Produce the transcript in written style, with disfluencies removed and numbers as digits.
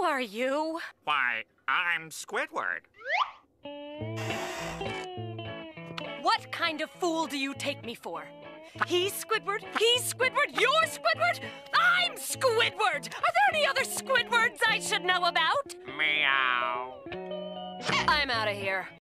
are you? Why, I'm Squidward. What kind of fool do you take me for? He's Squidward, you're Squidward, I'm Squidward! Are there any other Squidwards I should know about? Meow. I'm out of here.